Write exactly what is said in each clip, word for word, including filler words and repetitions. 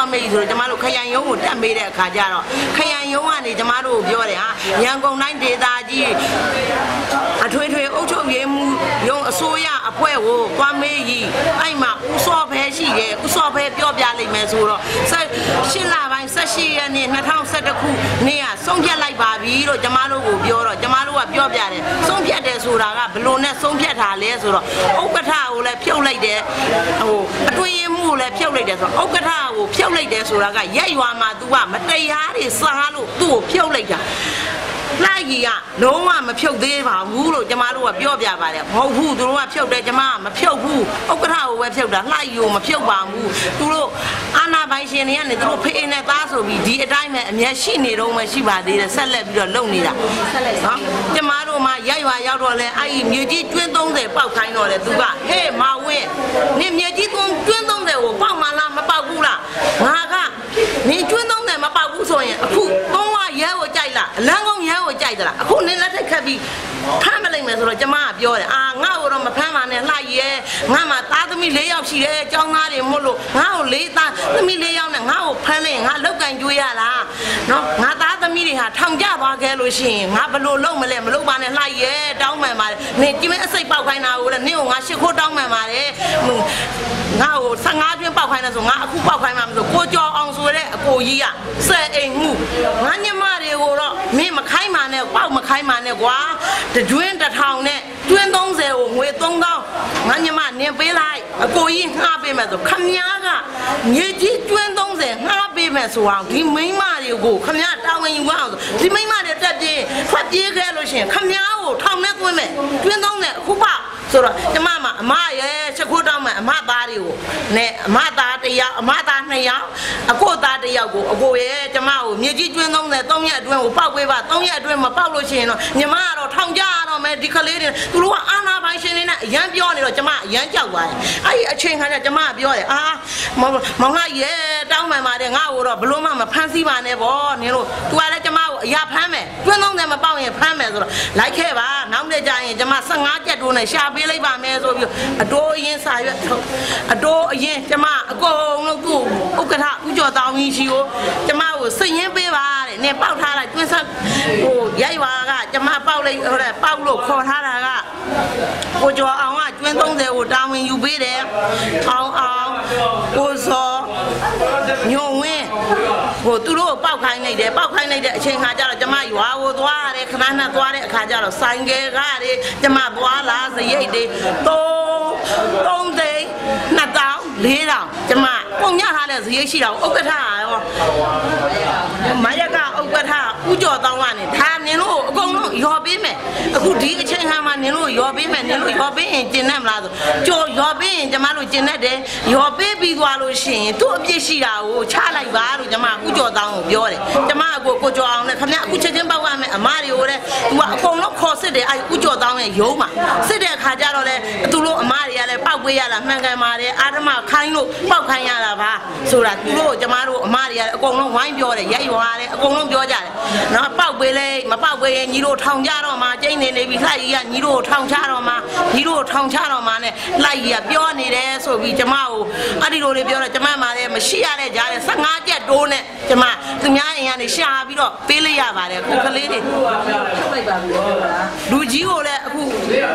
တော့မေးဆိုတော့ကျမတို့ခရိုင်ရုံးကိုတက်မေးတဲ့အခါကျတော့ခရိုင်ရုံးကနေကျမတို့ကိုပြောတယ်ဟာရန်ကုန်တိုင်းဒေသကြီးအထွေထွေအုပ်ချုပ်ရေးမှူးရုံးအစိုးရအဖွဲ့ကိုသွားမေးကြီးအဲ့မှာဦးစောဖဲရှိတယ်ဦးစောဖဲပြောပြလိုက်မယ်ဆိုတော့ရှစ်လပိုင်း၁၈ရက်နေ့၂၀၁၁ခုနေ့ကဆုံးဖြတ်လိုက်ပါပြီလို့ကျမတို့ကိုပြောတော့ကျမတို့ကပြောပြတယ်ဆုံးဖြတ်တယ်ဆိုတာကဘလို့နဲ့ဆုံးဖြတ်တာလဲဆိုတော့ဥက္ကဋ္ဌကိုလည်းဖြုတ်လိုက်တယ်ဟိုအတွင်းမှုကိုလည်းဖြုတ်လိုက်တယ်ဆိုတော့ဥက္ကဋ္ဌကိုဖြုတ်လိုက်တယ်ဆိုတာကရက်ရွာမှာ तू ကမတရားတွေစားလို့သူ့ကိုဖြုတ်လိုက်တာလိုက်ကြီးကလုံးဝမဖြုတ်သေးပါဘူးလို့ကျမတို့ကပြောပြပါတယ်မဟုတ်ဘူးသူတို့ကဖြုတ်တယ်ကျမကမဖြုတ်ဘူးဥက္ကဋ္ဌကိုပဲဖြုတ်တာလိုက်ကြီးကိုမဖြုတ်ပါဘူးသူတို့အာဏာပိုင်ရှင်တွေကနေသူတို့ဖေးနဲ့သားဆိုပြီးဒီအတိုင်းပဲအမျက်ရှိနေတော့မှရှိပါသေးတယ်ဆက်လက်ပြီးတော့လုပ်နေတာဆက်လက်နော်ကျမတို့မှရက်ရွာရောက်တော့လဲအဲ့ဒီမြေကြီးကျွင်းသုံးဆယ်ပေါက်ခိုင်းတော့လေသူကဟဲ့မဝင်းနင်မြေကြီးကျွင်းသုံးဆယ်ကိုပေါက်မှလားမပေါက်ဘူးလားငါကနင်ကျွင်းသုံးဆယ်မပေါက်ဘူးဆိုရင်အခုသုံးဝရဲကိုကြိုက်လားအလန်းကုန်းရဲကိုကြိုက်သလားအခုနင်လက်ထက်ခတ်ပြီးဖမ်းမလိုက်မယ်ဆိုတော့ကျမကပြောတယ်အာငါ့ကိုတော့မဖမ်းပါနဲ့လှရဲငါမှသားသမီး၄ယောက်ရှိတယ်ကျောင်းသားတွေမို့လို့ငါ့ကိုလေးသားသမီး၄ယောက်နဲ့ငါ့ကိုဖမ်းလိုက်ငါလောက်ကင်ကြွေးရလားနော်ငါသားသမီးတွေဟာထောင်ကျသွားခဲ့လို့ရှိရင်ငါဘလို့လုံးမလဲမလုံးပါနဲ့လှရဲတောင်းမှန်ပါတယ်နင်ဒီမဲ့အစိတ်ပေါက်ခိုင်းတာကိုလည်းနင်ကိုငါရှစ်ခိုးတောင်းမှန်ပါတယ်ငါ့ကိုဆယ့်ငါးကျွန်းပေါက်ခိုင်းတယ်ဆိုငါအခုပေါက်ခိုင်းမှမဆိုကိုကျော်အောင်ဆိုတဲ့အကိုကြီးကဆယ်အိမ်မှုငါညမတွေကိုတော့မင်းမခိုင်းပါနဲ့ပေါက်မခိုင်းပါနဲ့ကွာတကျွင်းတစ်ထောင်နဲ့ကျွင်းသုံးဆယ်ကိုငွေသုံးသောင်းငါညမနင်ပေးလိုက်အကိုကြီးငှားပေးမယ်ဆိုခမည်းကမြေကြီးကျွင်းသုံးဆယ်ငှားပေးမယ်ဆိုအောင်ဒီမိန်းမတွေကိုခမည်းတောင်းဝင်ယူအောင်ဆိုဒီမိန်းမတွေတက်ပြေးဖတ်ပြေးခဲ့လို့ရှိရင်ခမည်းကိုထောင်နဲ့သွင်းမယ်ကျွင်းသုံးဆယ်အခုပါဆိုတော့ကျမမှာအမရဲ့ချက်ခိုးတောင်းမယ်အမသားတွေကိုနဲ့အမသားတစ်ယောက်အမသားနှစ်ယောက်အကိုသားတစ်ယောက်ကိုအကိုရဲ့ကျမကိုမြေကြီးကျွင်းသုံးတယ်သုံးရက်အတွင်းကိုပေါက်ပေးပါသုံးရက်အတွင်းမပေါက်လို့ရှိရင်တော့ညီမကတော့ထောင်ကြရတော့မယ်ဒီကလေးတွေသူတို့ကအာနာပိုင်ရှင်တွေနဲ့အရန်ပြောနေတော့ကျမအရန်ကြောက်သွားတယ်အဲ့ဒီအချိန်ခါကျကျမကပြောတယ်အာမောင်မောင်ကရဲ့တောင်းမှန်ပါတယ်ငါ့ကိုတော့ဘလို့မှမဖမ်းဆီးပါနဲ့ဗောနင်တို့သူကလည်းကျမကိုအရာဖမ်းမယ်ကျွင်းသုံးတယ်မပေါက်ရင်ဖမ်းမယ်ဆိုတော့လိုက်ခဲ့ပါနောက်နေ့ကျရင်ကျမဆယ့်ငါးကျပ်တိုးနဲ့ရှာပေးလိုက်ပါမယ်ဆိုပြီးအတိုးအရင်စာရွက်ထုတ်အတိုးအရင်ကျမအကုန်လုံးသူ့ဥက္ကဋ္ဌဦးကျော်တောင်းကြီးရှိကိုကျမကိုစိတ်ရင်းပေးပါတဲ့နင်ပေါက်ထားလိုက်တွင်းဆက်ဟိုရိုက်ရွာကကျမပေါက်လိုက်ဟိုတဲ့ပေါက်လို့ခေါ်ထားတာကကိုကျော်အောင်ကကျွင်းသုံးဆယ်ကိုတာဝန်ယူပေးတယ်အောင်အောင်ကိုစောညုံဝင်းဟိုသူတို့ပေါက်ခိုင်းလိုက်တယ်ပေါက်ခိုင်းလိုက်တဲ့အချိန်ခါကျတော့ကျမရွာကိုသွားရတယ်ခဏနဲ့သွားတဲ့အခါကျတော့ဆိုင်ကယ်ကားတွေကျမသွားလာစရိတ်တွေသုံးသုံးသိန်းနှစ်တောင်းလေးတောင်းကျမပုံညထားတဲ့စရိတ်ရှိတာဥက္ကဋ္ဌရောမရကဥက္ကဋ္ဌဦးကျော်တောင်းကနေဒါနင်တို့အကုန်လုံးရော်ပေးမယ်အခုဒီအချိန်ခါမှာနင်တို့ရော်ပေးမယ်နင်တို့ရော်ပေးရင်ကျင်တတ်မလားဆိုကြော်ရော်ပေးရင်ကျမတို့ကျင်တတ်တယ်ရော်ပေးပြီးသွားလို့ရှိရင်သူ့အပြစ်ရှိတာကိုချလိုက်ပါလို့ကျမဦးကျော်တောင်းကိုပြောတယ်ကျမကိုကိုကျော်အောင်နဲ့ခင်ဗျအခုချက်ချင်းပေါက်ရမယ်အမတွေကိုလည်းသူကအကုန်လုံးခေါ်စစ်တယ်အဲဦးကျော်တောင်းရဲ့ရုံးမှာစစ်တဲ့အခါကျတော့လေသူတို့အမတွေကလည်းပေါက်ပေးရတာမှန်ကန်ပါတယ်အာဓမခိုင်းလို့ပေါက်ခိုင်းရတာပါဆိုတာသူတို့ကျမတို့အမတွေကလည်းအကုန်လုံးဝိုင်းပြောတယ်ရိုက်ရွာတယ်အကုန်လုံးပြောကြတယ်နော်ပေါက်ပေးလေမပေါက်ပေးရင်ညီတို့ထောင်ကြတော့မှကျိန်းနေနေပြီလှိုက်ကြီးကညီတို့ထောင်ချတော့မှညီတို့ထောင်ချတော့မှနဲ့လှိုက်ကြီးကပြောနေတယ်ဆိုပြီးကျမကိုအဲ့ဒီလိုတွေပြောတော့ကျမမှလည်းမရှိရတဲ့ကြားတဲ့ဆယ့်ငါးကျပ်တိုးနဲ့ကျမသူများအိမ်ကနေရှာပြီးတော့ပေးလိုက်ရပါတယ်အခုကလေးတွေလိုက်ပါပြီလူကြီးကိုလည်းအခု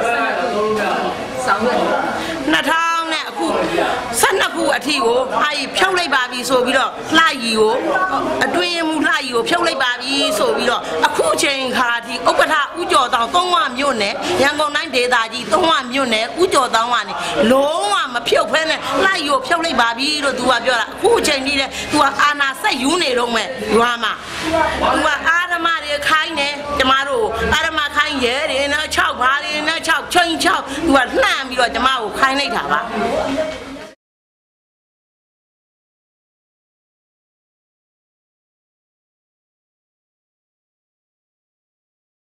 ဆောင်ရွက်နှစ်ထောင်နဲ့အခုဆယ့်နှစ်ခုအထိကိုအဲဒီဖြုတ်လိုက်ပါပြီဆိုပြီးတော့လှကြီးကိုအတွင်းမှုလှကြီးကိုဖြုတ်လိုက်ပါပြီဆိုပြီးတော့အခုချိန်ခါဒီဥက္ကဋ္ဌဦးကျော်တောင်းသုံးဝမြို့နယ်ရန်ကုန်တိုင်းဒေသကြီးသုံးဝမြို့နယ်ဦးကျော်တောင်းကနေလုံးဝမဖြုတ်ဖဲနဲ့လှကြီးကိုဖြုတ်လိုက်ပါပြီလို့သူကပြောတာအခုချိန်ကြီးတဲ့သူကအာနာဆက်ယူနေတော့မဲ့ရွာမှာသူကအာဓမတွေခိုင်းတယ်ကျမတို့အာဓမခိုင်းရဲတွေနဲ့၆ဘာတွေနဲ့၆ချင်း၆သူကလှမ်းပြီးတော့ကျမကိုခိုင်းလိုက်တာပါ